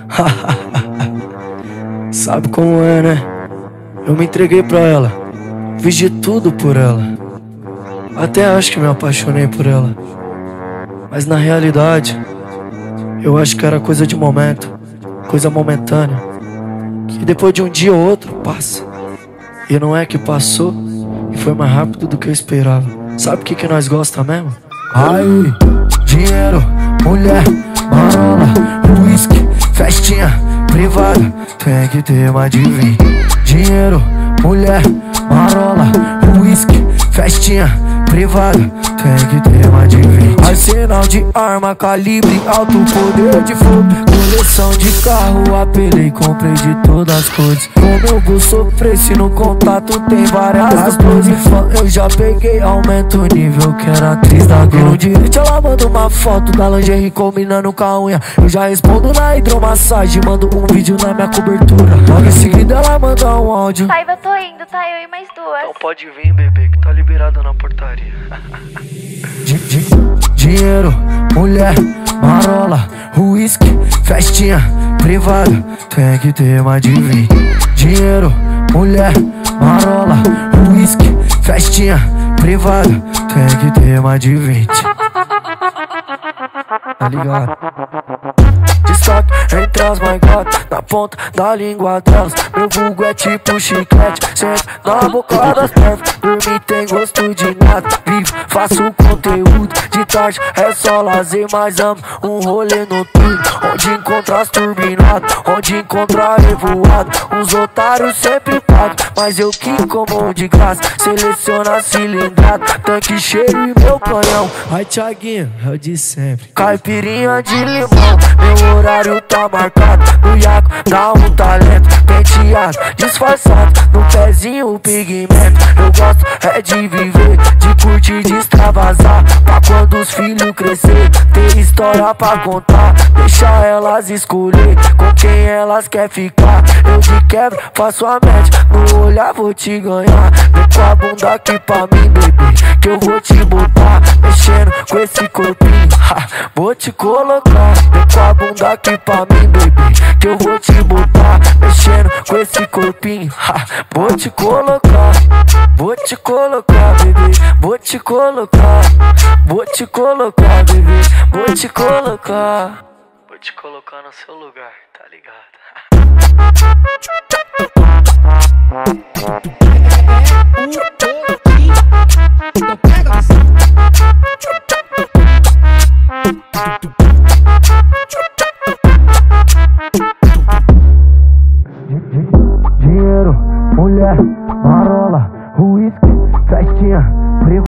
Sabe como é, né? Eu me entreguei pra ela, fiz de tudo por ela. Até acho que me apaixonei por ela, mas na realidade eu acho que era coisa de momento, coisa momentânea, que depois de um dia ou outro passa. E não é que passou e foi mais rápido do que eu esperava. Sabe o que nós gosta mesmo? Aí, dinheiro, mulher, marola, whisky, festinha privada, tem que ter mais de 20. Dinheiro, mulher, marola, whisky, festinha privada, tem que ter mais de 20. Arsenal de arma, calibre, alto poder de fogo, coleção de carro, apelei, comprei de todas as cores. Como eu vou sofrer se no contato tem várias dores. Eu já peguei, aumento o nível, que era atriz da Globo. No direct ela manda uma foto da lingerie combinando com a unha. Eu já respondo na hidromassagem, mando um vídeo na minha cobertura. Logo em seguida ela manda um áudio. Saiba, eu tô indo, tá? Eu e mais duas. Então pode vir, bebê, que tá liberado na portaria. Dinheiro, mulher, marola, whisky, festinha privada, tem que ter mais de 20. Dinheiro, mulher, marola, whisky, festinha privada, tem que ter mais de 20. Tá ligado? Destaque entre as mais gatas, na ponta da língua delas. Meu vulgo é tipo chiclete, sempre na boca das pernas. Dormir tem gosto de nada, vivo, faço conteúdo. De tarde é só lazer, mas amo um rolê noturno, onde encontrar as turbinadas, onde encontrar revoado. Uns otários sempre pagam, mas eu que como de graça. Seleciona cilindrada, tanque cheio e meu canhão. Ai, Thiaguinho, é o de sempre. Caipirinha de limão, meu horário tá marcado. No iaco dá um talento, penteado, disfarçado, no pezinho o pigmento. Eu gosto é de viver, de curtir, de extravasar, pra quando os filhos crescer, ter história pra contar. Deixa elas escolher com quem elas quer ficar. Eu de quebra faço a média, no olhar vou te ganhar. Vem com a bunda aqui pra mim, bebê, que eu vou te botar. Mexendo com esse corpinho, vou te colocar. Vem com a bunda aqui pra mim, bebê, que eu vou te botar. Mexendo com esse corpinho, vou te colocar. Vou te colocar, bebê, vou te colocar. Vou te colocar, bebê, vou te colocar. Vou te colocar no seu lugar, tá ligado? Dinheiro, mulher, marola, whisky, festinha privada.